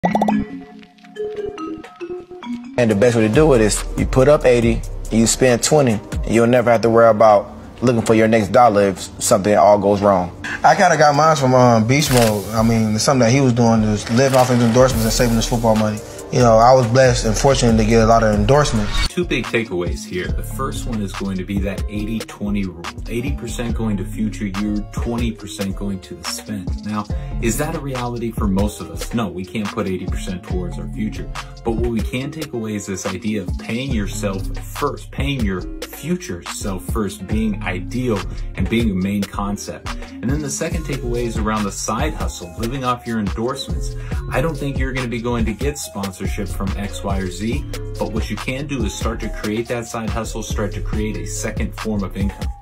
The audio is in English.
And the best way to do it is you put up 80, you spend 20, and you'll never have to worry about looking for your next dollar if something all goes wrong. I kind of got mine from Beast Mode. I mean, something that he was doing was living off his endorsements and saving his football money. You know, I was blessed and fortunate to get a lot of endorsements. Two big takeaways here. The first one is going to be that 80-20 rule. 80% going to future year, 20% going to the spend. Now, is that a reality for most of us? No, we can't put 80% towards our future. But what we can take away is this idea of paying yourself first, paying your future self first, being ideal and being a main concept. And then the second takeaway is around the side hustle, living off your endorsements. I don't think you're going to be going to get sponsorship from X, Y, or Z, but what you can do is start to create that side hustle, start to create a second form of income.